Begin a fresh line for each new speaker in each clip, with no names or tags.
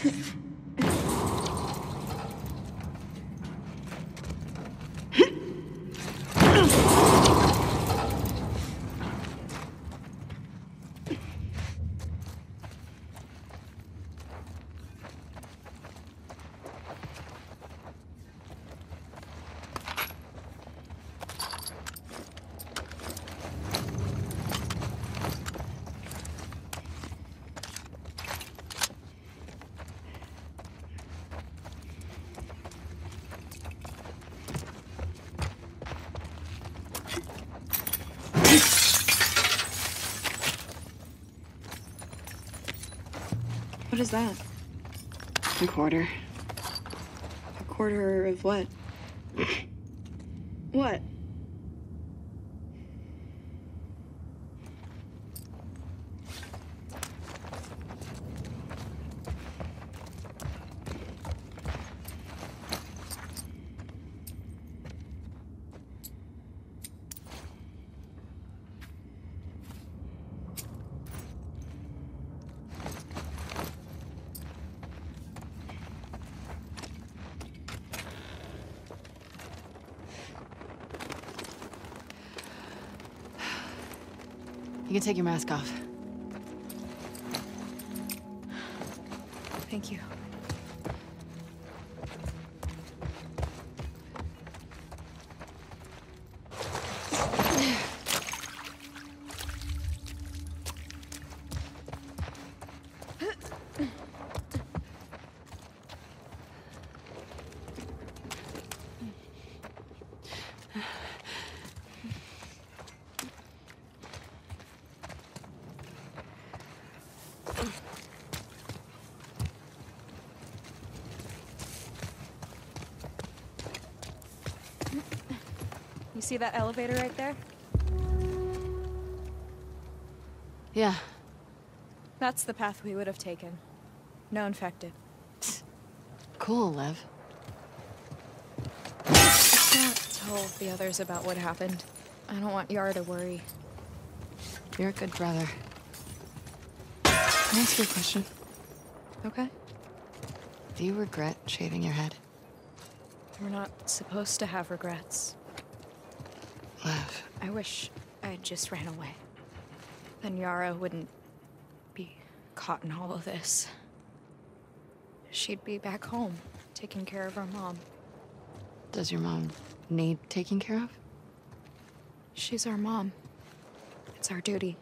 What is that?
A quarter.
A quarter of what? What?
You can take your mask off.
Thank you. You see that elevator right there?
Yeah.
That's the path we would have taken. No infected.
Cool, Lev.
I can't tell the others about what happened. I don't want Yara to worry.
You're a good brother. Can I ask you a question?
Okay?
Do you regret shaving your head?
We're not supposed to have regrets.
Lev.
I wish I just ran away. Then Yara wouldn't be caught in all of this. She'd be back home, taking care of her mom.
Does your mom need taking care of?
She's our mom. It's our duty.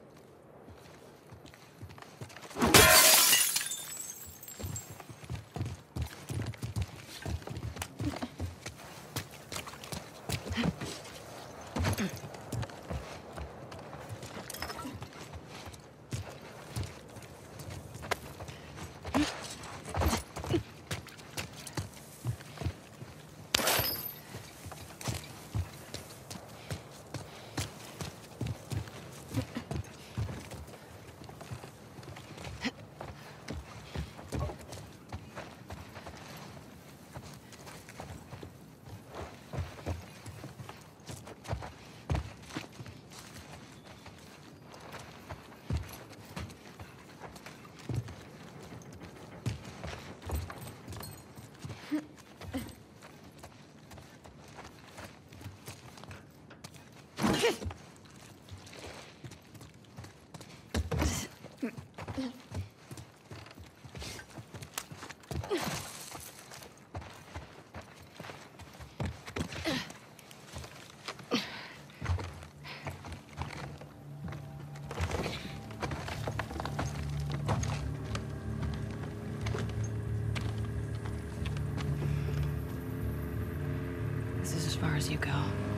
This is as far as you go.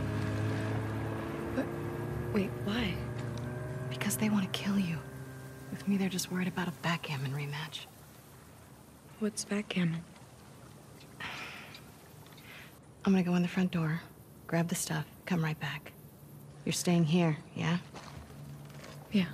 But wait, why?
Because they want to kill you. With me, they're just worried about a backgammon rematch.
What's backgammon?
I'm gonna go in the front door, grab the stuff, come right back. You're staying here, yeah?
Yeah.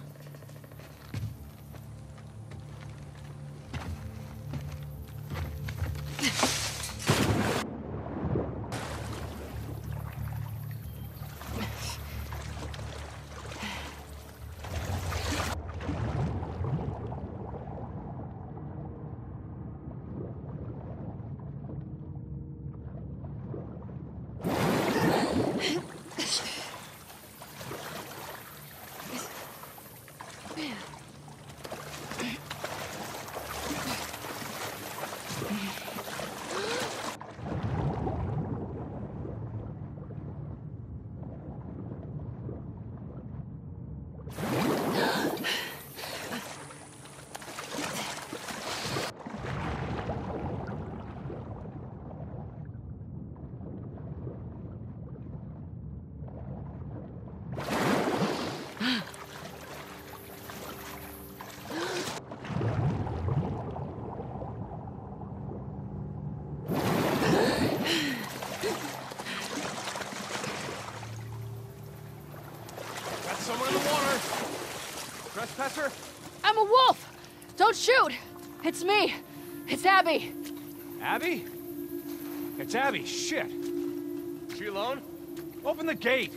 It's me! It's Abby!
Abby? It's Abby, shit. She alone? Open the gate.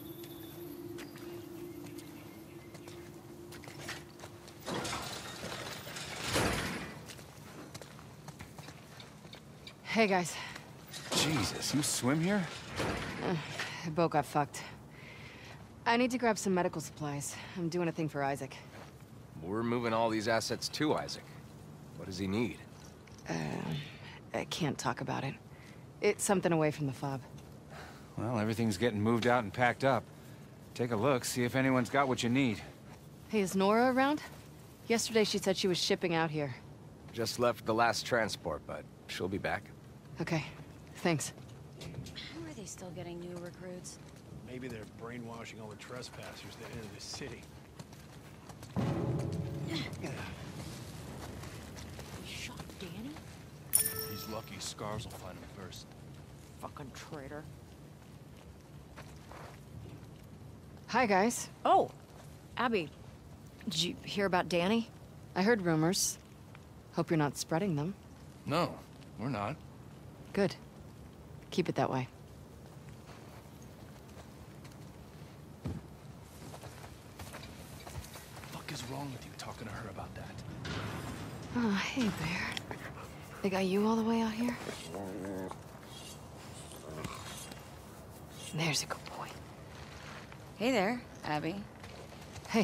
Hey, guys.
Jesus, you swim here?
The boat got fucked. I need to grab some medical supplies. I'm doing a thing for Isaac.
We're moving all these assets to Isaac. What does he need?
I can't talk about it. It's something away from the fob.
Well, everything's getting moved out and packed up. Take a look, see if anyone's got what you need.
Hey, is Nora around? Yesterday she said she was shipping out here.
Just left the last transport, but she'll be back.
Okay, thanks.
How are they still getting new recruits?
Maybe they're brainwashing all the trespassers that enter the city.
You shot Danny?
He's lucky Scars will find him first.
Fucking traitor.
Hi, guys.
Oh, Abby, did you hear about Danny?
I heard rumors. Hope you're not spreading them.
No, we're not.
Good. Keep it that way.
What is wrong with you talking to her about that?
Oh, hey, Bear. They got you all the way out here? There's a good boy.
Hey there, Abby.
Hey.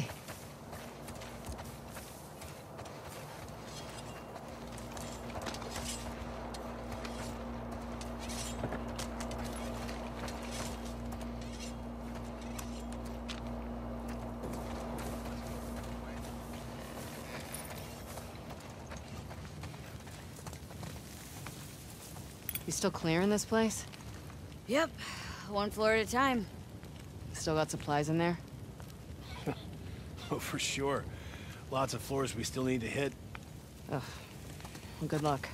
You still clearing this place?
Yep, one floor at a time.
Still got supplies in there?
Oh, for sure. Lots of floors we still need to hit.
Ugh. Well, good luck.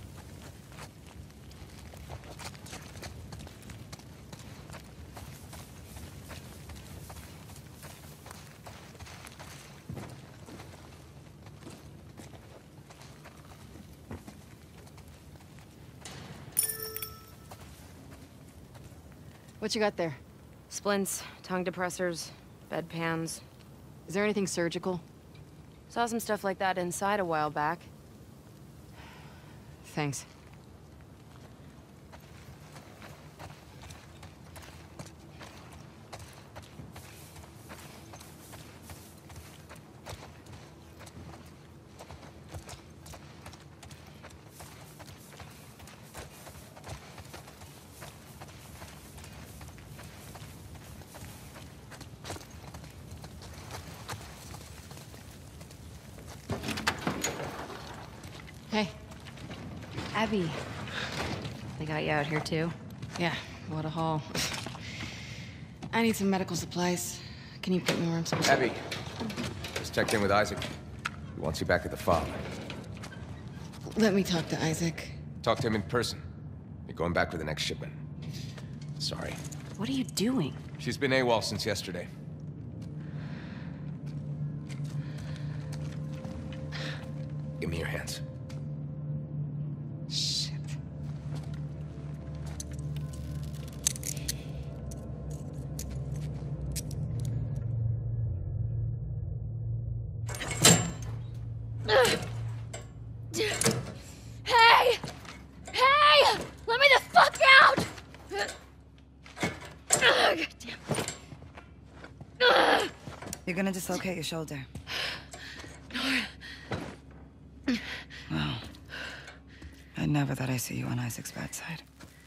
What you got there?
Splints, tongue depressors, bedpans.
Is there anything surgical?
Saw some stuff like that inside a while back.
Thanks. Hey.
Abby. They got you out here too?
Yeah, what a haul. I need some medical supplies. Can you put me where I'm supposed to?
Abby, just checked in with Isaac. He wants you back at the fob.
Let me talk to Isaac.
Talk to him in person. You're going back for the next shipment. Sorry.
What are you doing?
She's been AWOL since yesterday. Give me your hands.
Shit.
Hey! Hey! Let me the fuck out! God damn.
You're gonna dislocate your shoulder. Well, I never thought I'd see you on Isaac's bad side.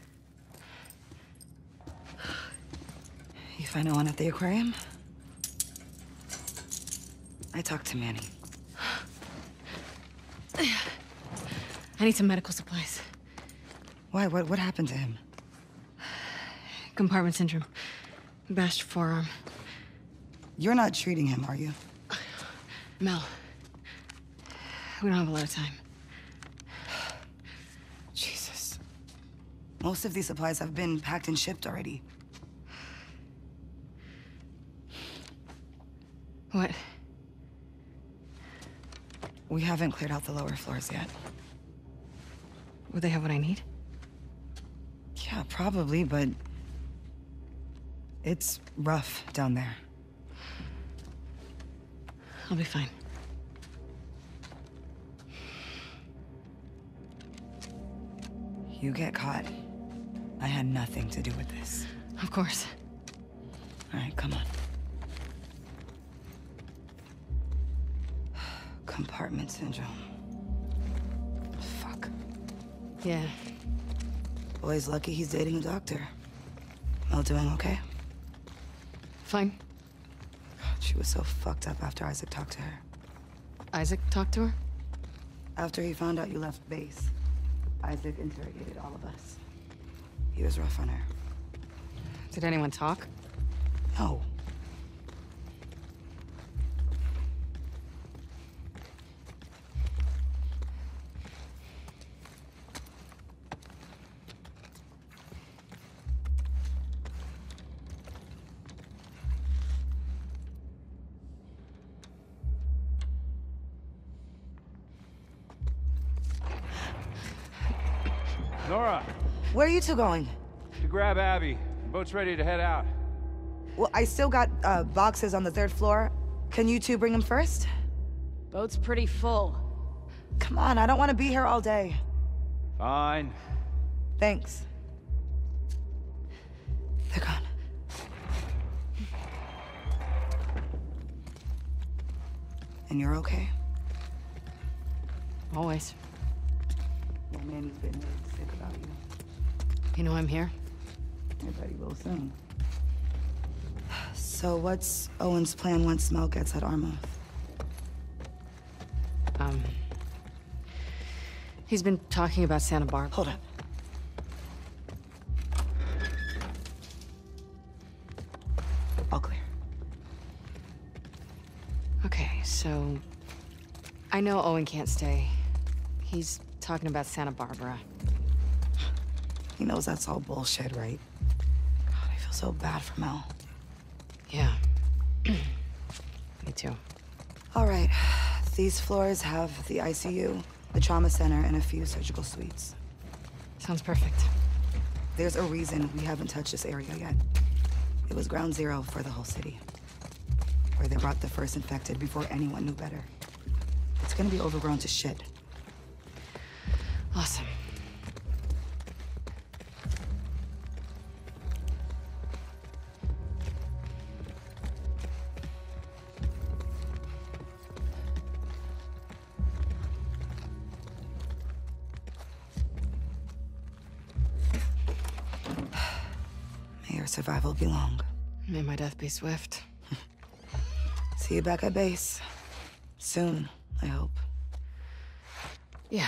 You find no one at the aquarium? I talked to Manny.
I need some medical supplies.
Why? What happened to him?
Compartment syndrome. Bashed forearm.
You're not treating him, are you?
Mel. We don't have a lot of time.
Jesus. Most of these supplies have been packed and shipped already.
What?
We haven't cleared out the lower floors yet.
Will they have what I need?
Yeah, probably, but... it's rough down there.
I'll be fine.
You get caught. I had nothing to do with this.
Of course.
All right, come on. Compartment syndrome. Fuck.
Yeah.
Boy's lucky he's dating a doctor. Mel doing okay?
Fine.
God, she was so fucked up after Isaac talked to her.
Isaac talked to her?
After he found out you left base, Isaac interrogated all of us. He was rough on her.
Did anyone talk?
No.
Nora,
Where are you two going?
to grab Abby. The boat's ready to head out.
Well, I still got boxes on the 3rd floor. Can you two bring them first?
Boat's pretty full.
Come on, I don't want to be here all day.
Fine.
Thanks. They're gone. And you're okay?
Always.
Yeah, Manny's been really sick about you.
You know I'm here?
I bet he will soon. So what's Owen's plan once Mel gets at Armouth?
He's been talking about Santa Barbara.
Hold up. All clear.
Okay, so... I know Owen can't stay. He's talking about Santa Barbara.
He knows that's all bullshit, right? God, I feel so bad for Mel.
Yeah. Me too.
All right. These floors have the ICU, the trauma center, and a few surgical suites.
Sounds perfect.
There's a reason we haven't touched this area yet. It was ground zero for the whole city. Where they brought the first infected before anyone knew better. It's gonna be overgrown to shit.
Awesome.
May your survival be long.
May my death be swift.
See you back at base. Soon, I hope.
Yeah.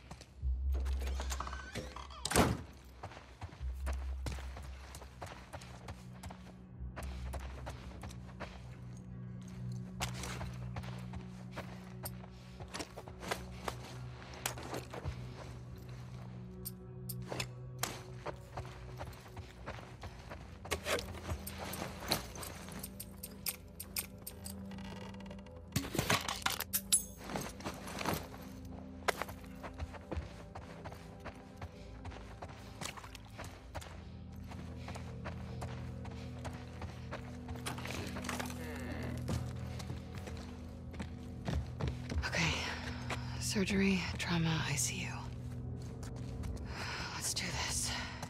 Surgery, trauma, ICU. Let's do this.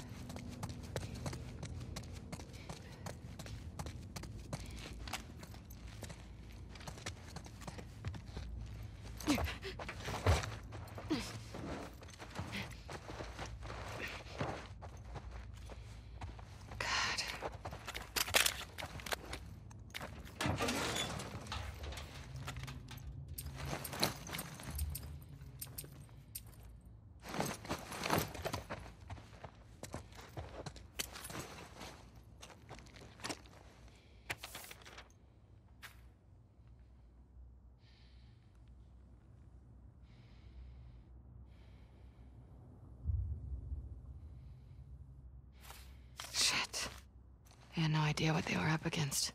God. Shit. I had no idea what they were up against.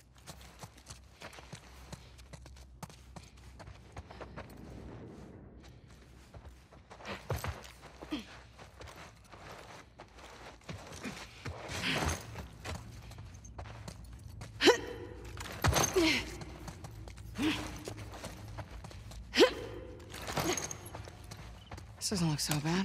This doesn't look so bad.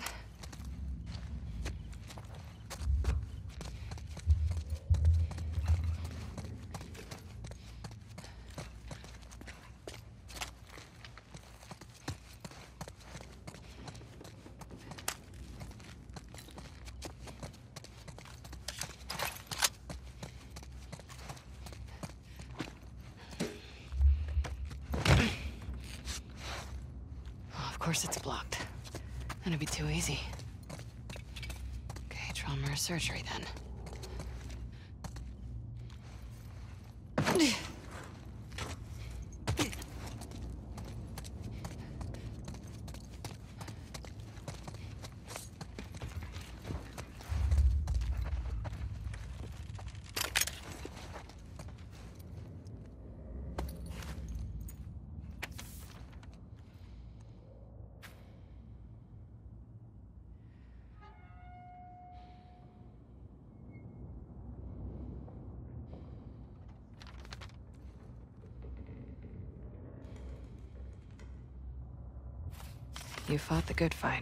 Of course it's blocked. That'd be too easy. Okay, trauma or surgery then. You fought the good fight.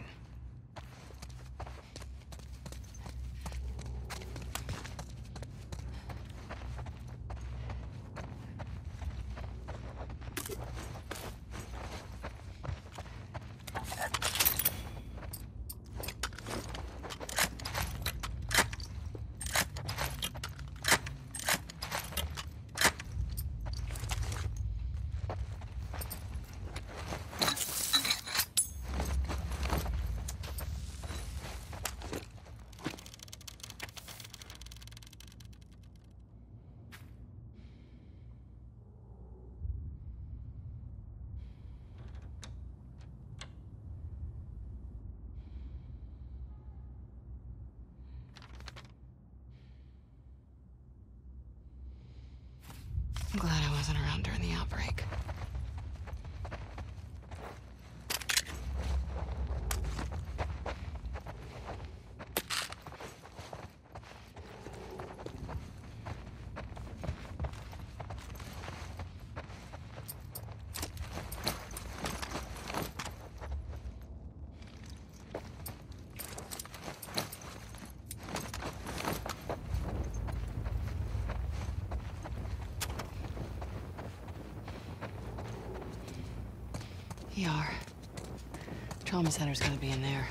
I'm glad I wasn't around during the outbreak. ER. Trauma center's gonna be in there.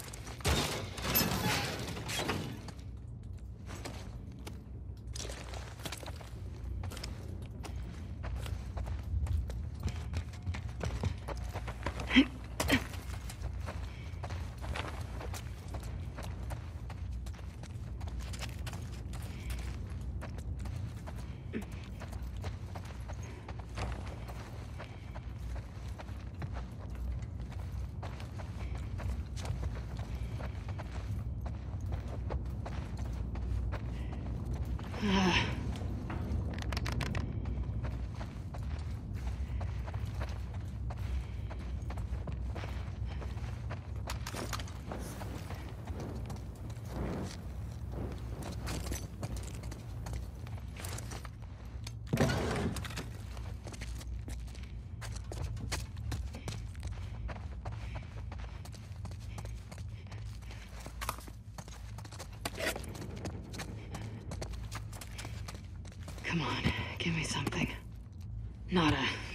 Come on, give me something. Nada.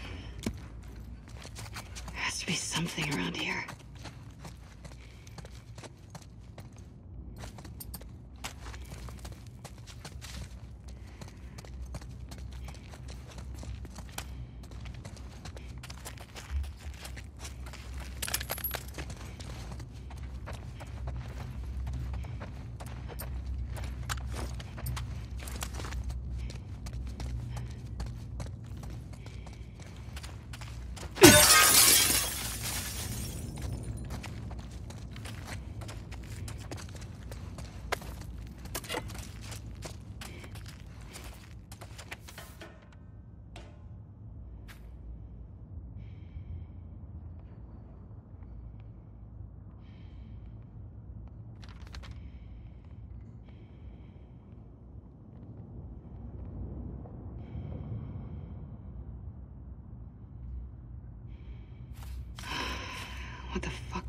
There has to be something around here.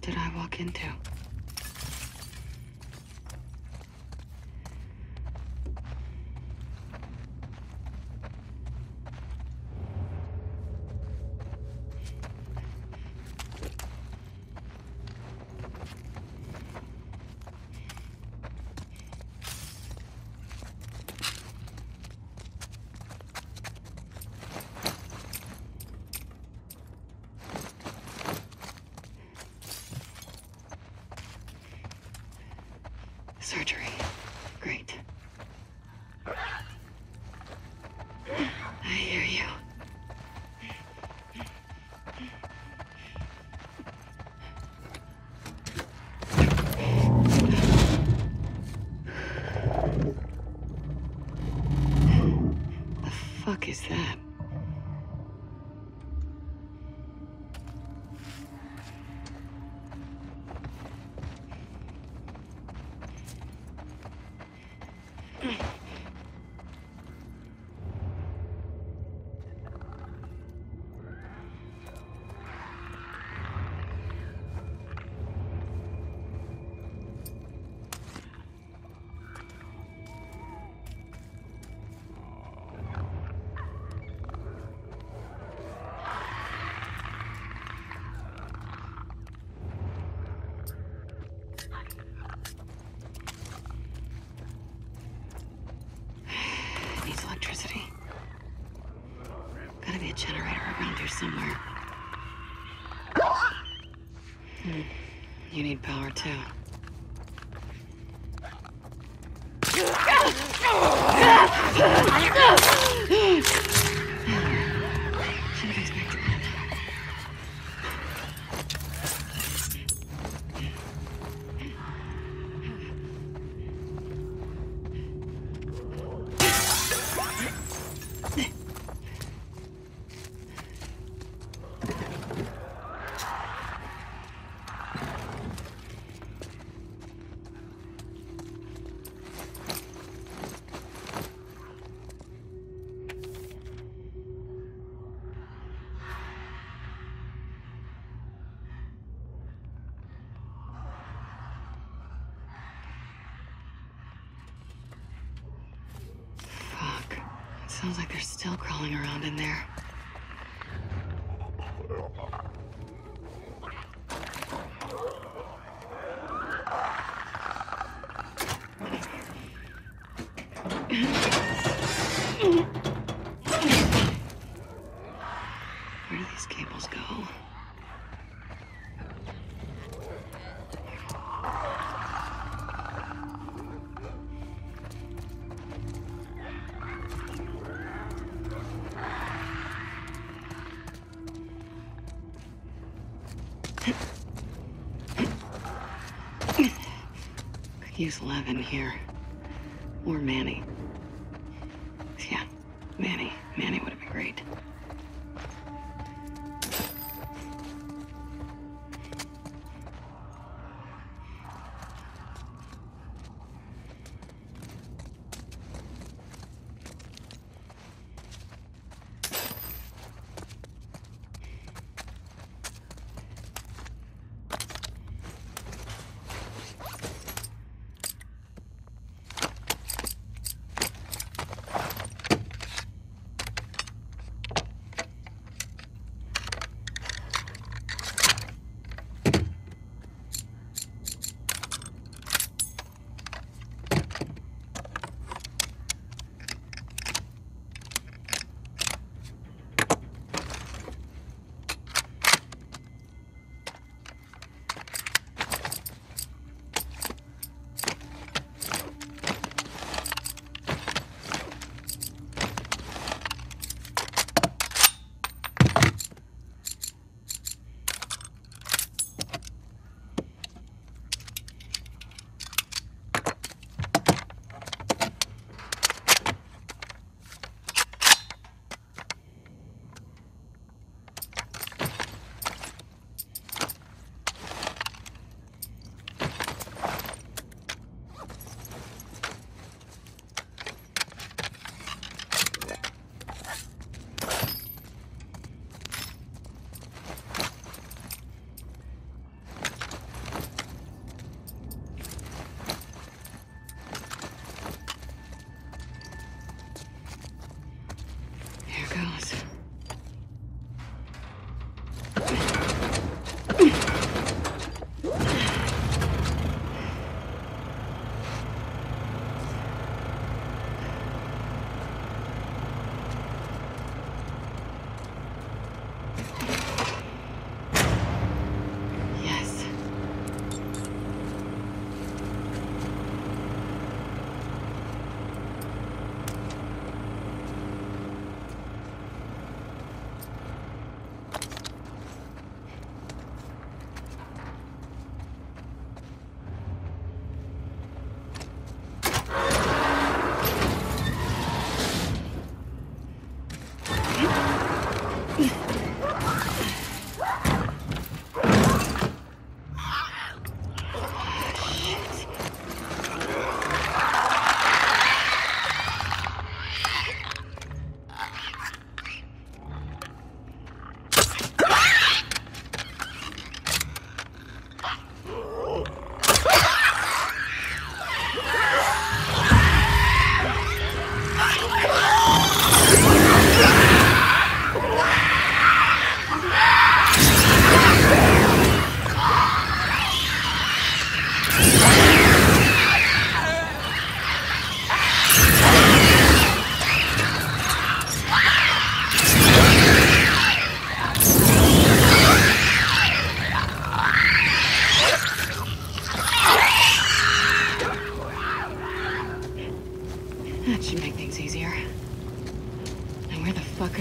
did I walk into? Surgery. Great. I hear you. The fuck is that? Needs electricity. Gotta be a generator around here somewhere. You need power too. Should have expected that. Fuck. It sounds like they're still crawling around in there. Where do these cables go? Could use Levin here. Or Manny. Yeah, Manny. Manny would have been great.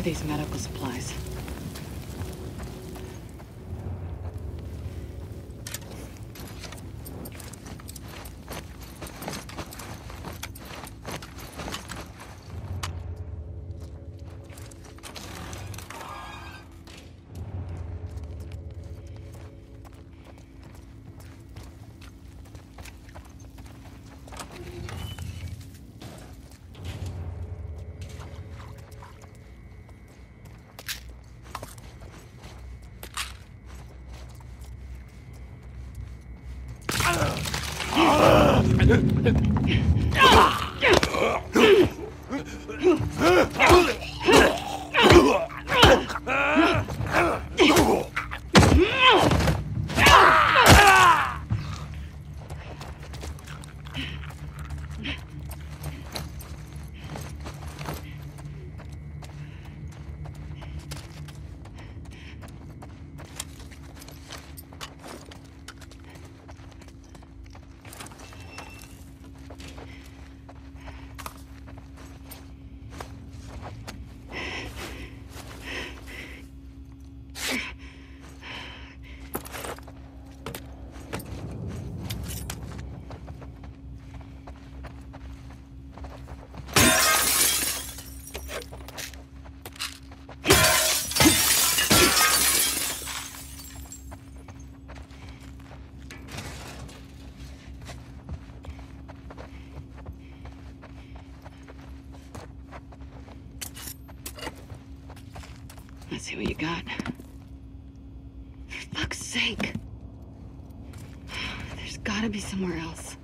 these medical supplies. Let's see what you got. For fuck's sake. There's gotta be somewhere else.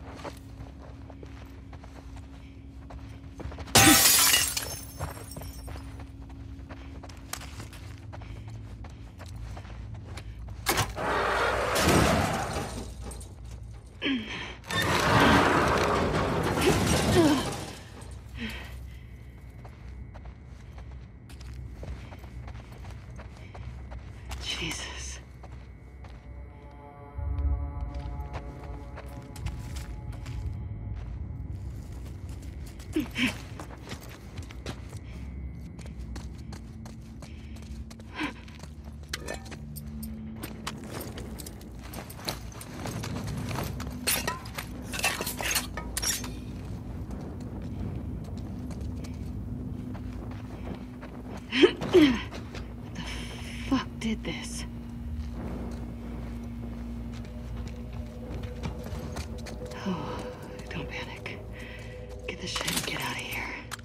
Jesus. The fuck did this? Oh, don't panic. Get the shit and get out of here.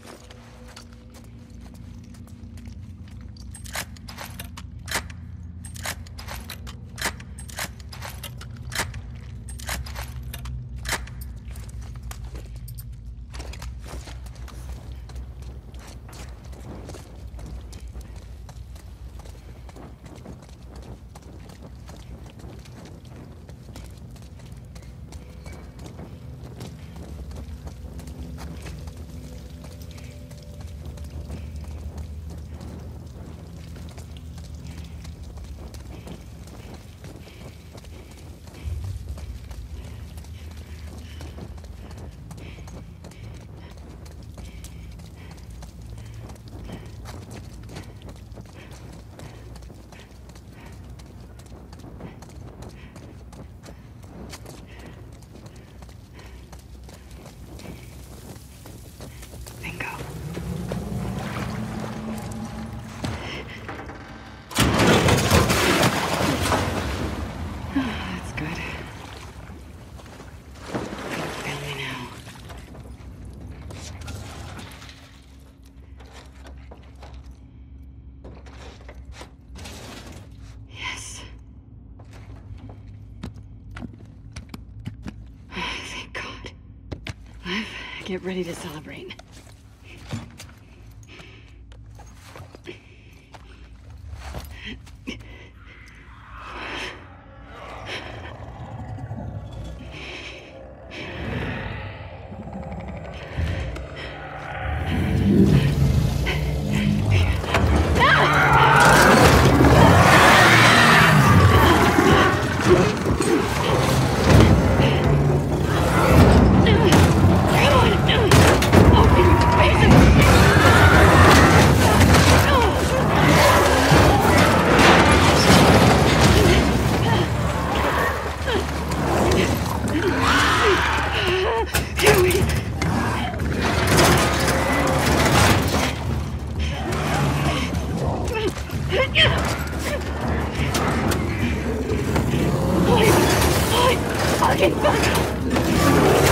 Bingo. That's good. Gotta fail me now. Yes. Thank God. Liv, get ready to celebrate. Open fucking fuck!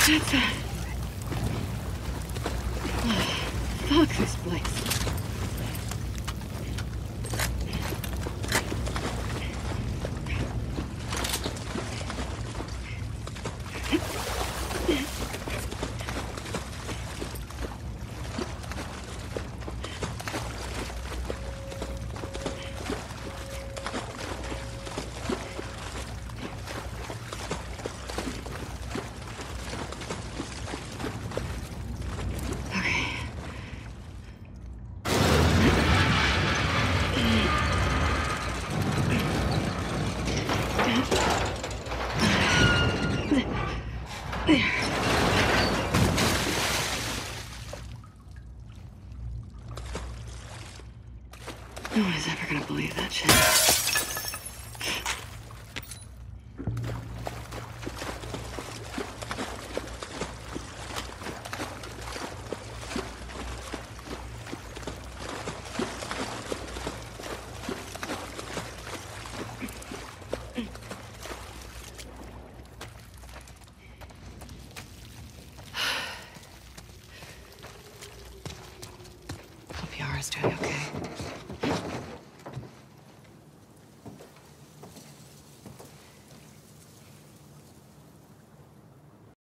That's a... Fuck this place. No one is ever gonna believe that shit. Hope Yara's doing okay.